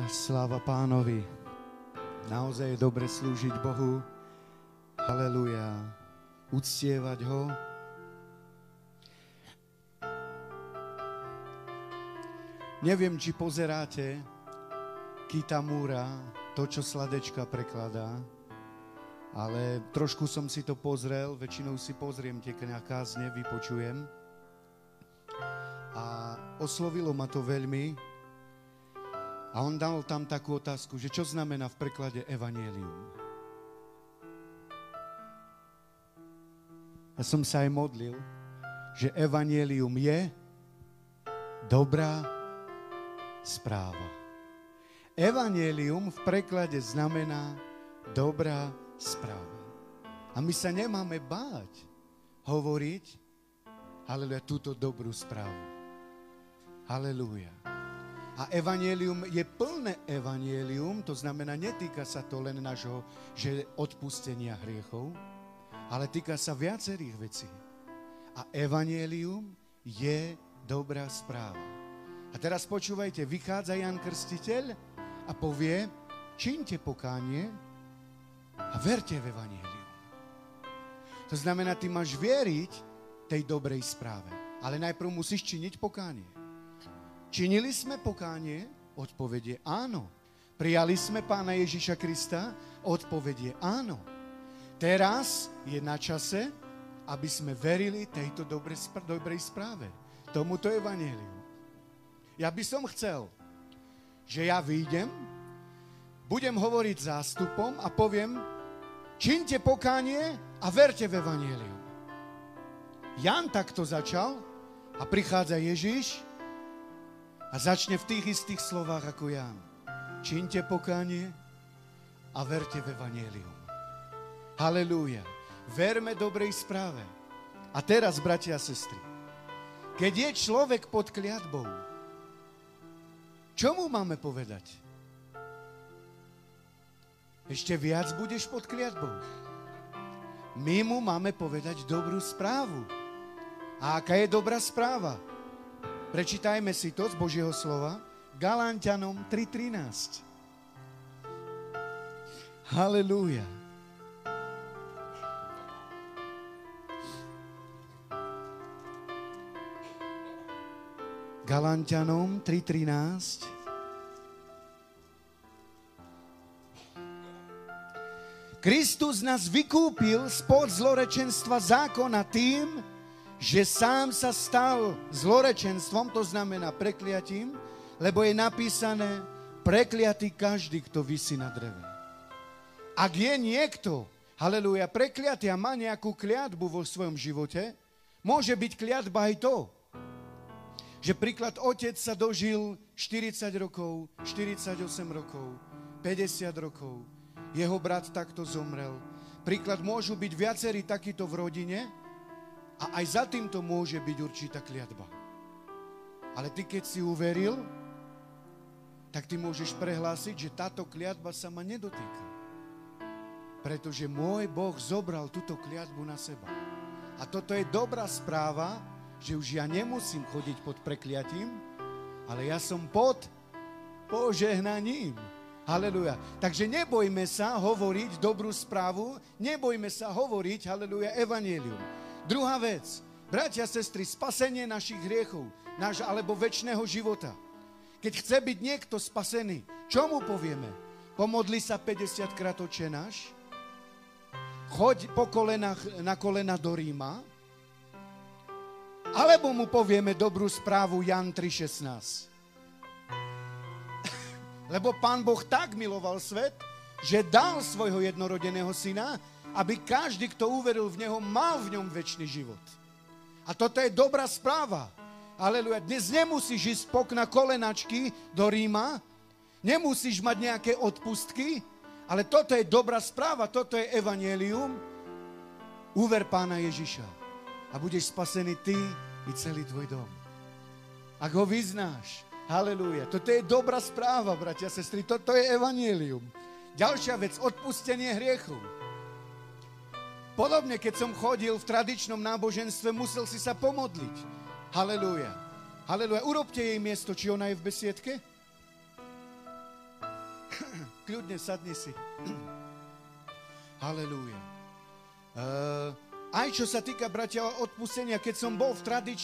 Sláva Pánovi. Naozaj je dobre slúžiť Bohu. Haleluja. Uctievať Ho. Neviem, či pozeráte Kitamura, to, čo Sladečka prekladá, ale trošku som si to pozrel, väčšinou si pozriem tie kázne, vypočujem. A oslovilo ma to veľmi. A on dal tam takú otázku, že čo znamená v preklade evanjelium. Ja som sa aj modlil, že evanjelium je dobrá správa. Evanjelium v preklade znamená dobrá správa. A my sa nemáme báť hovoriť, haleluja, túto dobrú správu. Haleluja. A evanjelium je plné evanjelium, to znamená, netýka sa to len nášho, že odpustenia hriechov, ale týka sa viacerých vecí. A evanjelium je dobrá správa. A teraz počúvajte, vychádza Ján Krstiteľ a povie, čiňte pokánie a verte v evanjelium. To znamená, ty máš vieriť tej dobrej správe, ale najprv musíš činiť pokánie. Činili sme pokánie? Odpovedie áno. Prijali sme Pána Ježiša Krista? Odpovedie áno. Teraz je na čase, aby sme verili tejto dobrej správe. Tomuto evanjeliu. Ja by som chcel, že ja vyjdem, budem hovoriť zástupom a poviem, čiňte pokánie a verte v evanjeliu. Ján takto začal a prichádza Ježiš a začne v tých istých slovách ako Ján. Čiňte pokánie a verte v evanjelium. Halelúja. Verme dobrej správe. A teraz, bratia a sestry, keď je človek pod kliatbou, čo mu máme povedať? Ešte viac budeš pod kliatbou. My mu máme povedať dobrú správu. A aká je dobrá správa? Prečítajme si to z Božieho slova. Galanťanom 3.13. Halelúja. Galanťanom 3.13. Kristus nás vykúpil spod zlorečenstva zákona tým, že sám sa stal zlorečenstvom, to znamená prekliatím, lebo je napísané, prekliatý každý, kto visí na dreve. Ak je niekto, halelúja, prekliatý a má nejakú kliatbu vo svojom živote, môže byť kliatba aj to, že príklad otec sa dožil 40 rokov, 48 rokov, 50 rokov, jeho brat takto zomrel. Príklad môžu byť viacerí takíto v rodine, a aj za týmto môže byť určitá kliatba. Ale ty, keď si uveril, tak ty môžeš prehlásiť, že táto kliatba sa ma nedotýka. Pretože môj Boh zobral túto kliatbu na seba. A toto je dobrá správa, že už ja nemusím chodiť pod prekliatím, ale ja som pod požehnaním. Halelúja. Takže nebojme sa hovoriť dobrú správu, nebojme sa hovoriť, halelúja, evanjelium. Druhá vec, bratia a sestry, spasenie našich hriechov, alebo večného života. Keď chce byť niekto spasený, čo mu povieme? Pomodli sa 50 krát Otče náš, choď po kolenách, na kolena do Ríma, alebo mu povieme dobrú správu Jan 3.16. Lebo Pán Boh tak miloval svet, že dal svojho jednorodeného syna, aby každý, kto uveril v Neho, mal v ňom večný život. A toto je dobrá správa. Aleluja. Dnes nemusíš ísť na kolenačky do Ríma, nemusíš mať nejaké odpustky, ale toto je dobrá správa, toto je evanjelium. Uver Pána Ježiša a budeš spasený ty i celý tvoj dom. Ak ho vyznáš, halelúja. Toto je dobrá správa, bratia a sestry, toto je evanjelium. Ďalšia vec, odpustenie hriechov. Podobne, keď som chodil v tradičnom náboženstve, musel si sa pomodliť. Halelúja. Halelúja. Urobte jej miesto, či ona je v besiedke? Kľudne sadni si. Halelúja. Aj čo sa týka, bratia, odpustenia, keď som bol v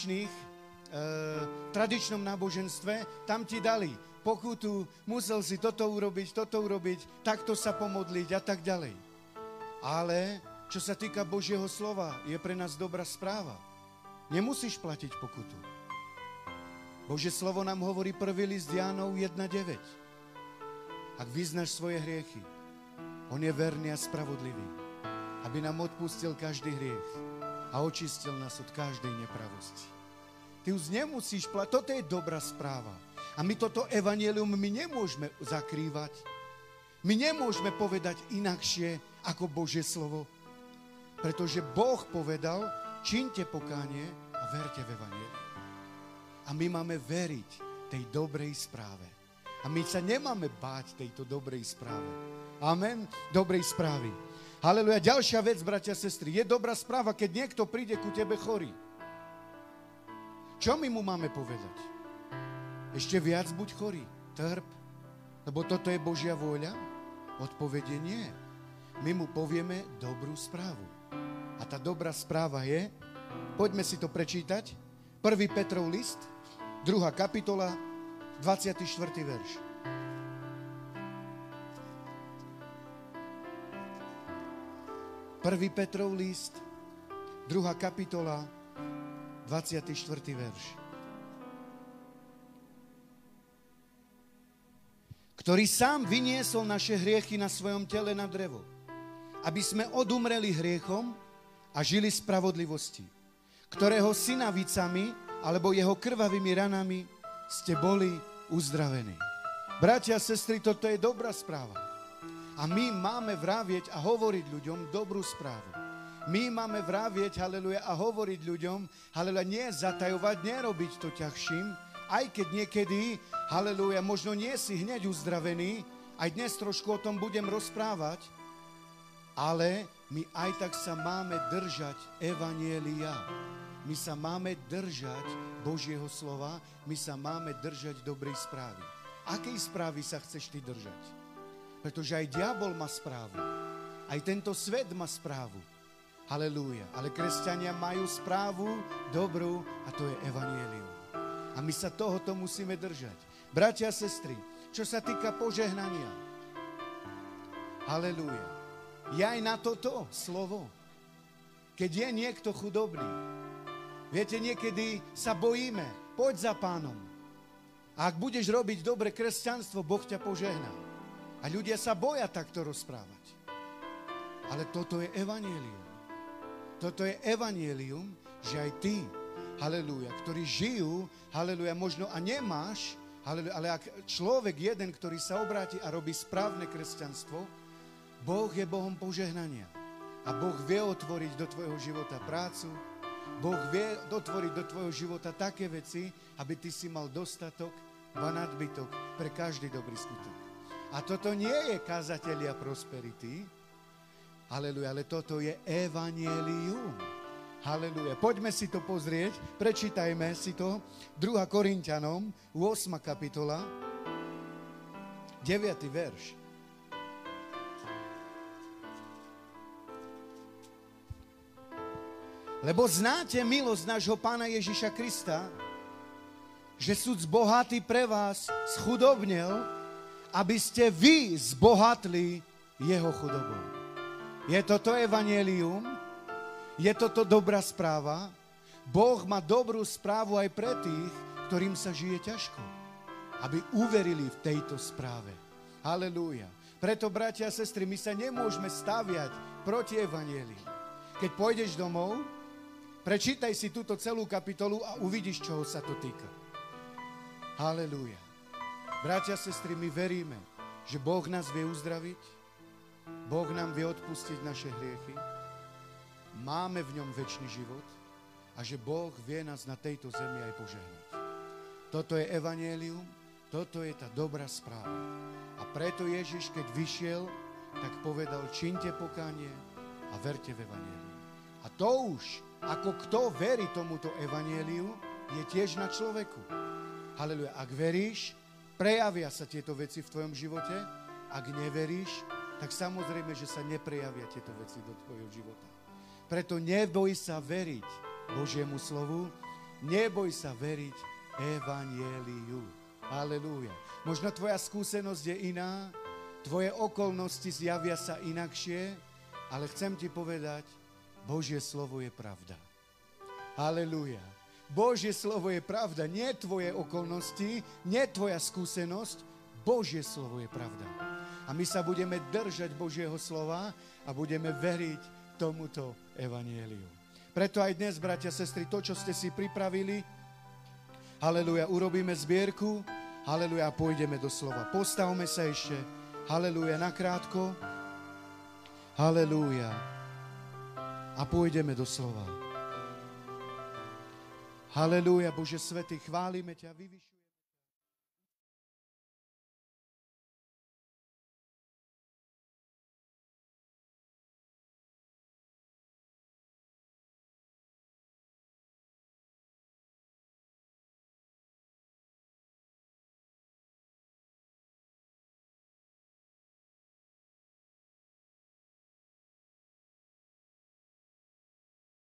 tradičnom náboženstve, tam ti dali pokutu, musel si toto urobiť, takto sa pomodliť a tak ďalej. Ale čo sa týka Božieho slova, je pre nás dobrá správa. Nemusíš platiť pokutu. Božie slovo nám hovorí 1. list Jánov 1.9. Ak vyznáš svoje hriechy, on je verný a spravodlivý, aby nám odpustil každý hriech a očistil nás od každej nepravosti. Ty už nemusíš platiť. Toto je dobrá správa. A my toto evanjelium nemôžeme zakrývať. My nemôžeme povedať inakšie ako Božie slovo. Pretože Boh povedal, čiňte pokánie a verte v evanjelium. A my máme veriť tej dobrej správe. A my sa nemáme báť tejto dobrej správe. Amen. Dobrej správy. Haleluja. Ďalšia vec, bratia a sestry. Je dobrá správa, keď niekto príde ku tebe chorý. Čo my mu máme povedať? Ešte viac buď chorý. Trp. Lebo toto je Božia vôľa? Odpovedie nie. My mu povieme dobrú správu. A tá dobrá správa je, poďme si to prečítať, 1. Petrov list, 2. kapitola, 24. verš. Prvý Petrov list, 2. kapitola, 24. verš. Ktorý sám vyniesol naše hriechy na svojom tele na drevo, aby sme odumreli hriechom a žili spravodlivosti, ktorého synavicami alebo jeho krvavými ranami ste boli uzdravení. Bratia a sestry, toto je dobrá správa. A my máme vravieť a hovoriť ľuďom dobrú správu. My máme vravieť, haleluja, a hovoriť ľuďom, haleluja, nie zatajovať, nerobiť to ťažším, aj keď niekedy, haleluja, možno nie si hneď uzdravený, aj dnes trošku o tom budem rozprávať, ale my aj tak sa máme držať evanjelia. My sa máme držať Božieho slova, my sa máme držať dobrej správy. Akej správy sa chceš ty držať? Pretože aj diabol má správu. Aj tento svet má správu. Halelúja. Ale kresťania majú správu dobrú a to je evanjelium. A my sa tohoto musíme držať. Bratia a sestry, čo sa týka požehnania. Halelúja. Je aj na toto slovo. Keď je niekto chudobný, viete, niekedy sa bojíme. Poď za Pánom. A ak budeš robiť dobre kresťanstvo, Boh ťa požehná. A ľudia sa boja takto rozprávať. Ale toto je evanjelium. Toto je evanjelium, že aj ty, halelúja, ktorí žijú, halelúja, možno a nemáš, halelúja, ale ak človek jeden, ktorý sa obráti a robí správne kresťanstvo, Boh je Bohom požehnania. A Boh vie otvoriť do tvojho života prácu, Boh vie dotvoriť do tvojho života také veci, aby ty si mal dostatok a nadbytok pre každý dobrý skutok. A toto nie je kazatelia prosperity, halleluja, ale toto je evanjelium. Halleluja. Poďme si to pozrieť, prečítajme si to. 2. Korinťanom, 8. kapitola, 9. verš. Lebo znáte milosť nášho Pána Ježiša Krista, že súd bohatý pre vás schudobnel, aby ste vy zbohatli jeho chudobou. Je toto evanjelium? Je toto dobrá správa? Boh má dobrú správu aj pre tých, ktorým sa žije ťažko, aby uverili v tejto správe. Halelúja. Preto, bratia a sestry, my sa nemôžeme staviať proti evanjeliu. Keď pôjdeš domov, prečítaj si túto celú kapitolu a uvidíš, čoho sa to týka. Halelúja. Bratia a sestry, my veríme, že Boh nás vie uzdraviť, Boh nám vie odpustiť naše hriechy, máme v ňom večný život a že Boh vie nás na tejto zemi aj požehnať. Toto je evanjelium, toto je tá dobrá správa. A preto Ježiš, keď vyšiel, tak povedal, čiňte pokánie a verte v evanjelium. A to už, ako kto verí tomuto evanjeliu, je tiež na človeku. Halleluja. Ak veríš, prejavia sa tieto veci v tvojom živote Ak neveríš, tak samozrejme, že sa neprejavia tieto veci do tvojho života. Preto neboj sa veriť Božiemu slovu, neboj sa veriť evanjeliu. Halelúja. Možno tvoja skúsenosť je iná, tvoje okolnosti zjavia sa inakšie, ale chcem ti povedať, Božie slovo je pravda. Halelúja. Božie slovo je pravda, nie tvoje okolnosti, nie tvoja skúsenosť, Božie slovo je pravda. A my sa budeme držať Božieho slova a budeme veriť tomuto evanjeliu. Preto aj dnes, bratia, sestry, to, čo ste si pripravili, halelúja, urobíme zbierku, halelúja, pôjdeme do slova. Postavme sa ešte, halelúja, nakrátko, halelúja, a pôjdeme do slova. Halelúja, Bože svätý, chválime ťa, vyvyšujeme.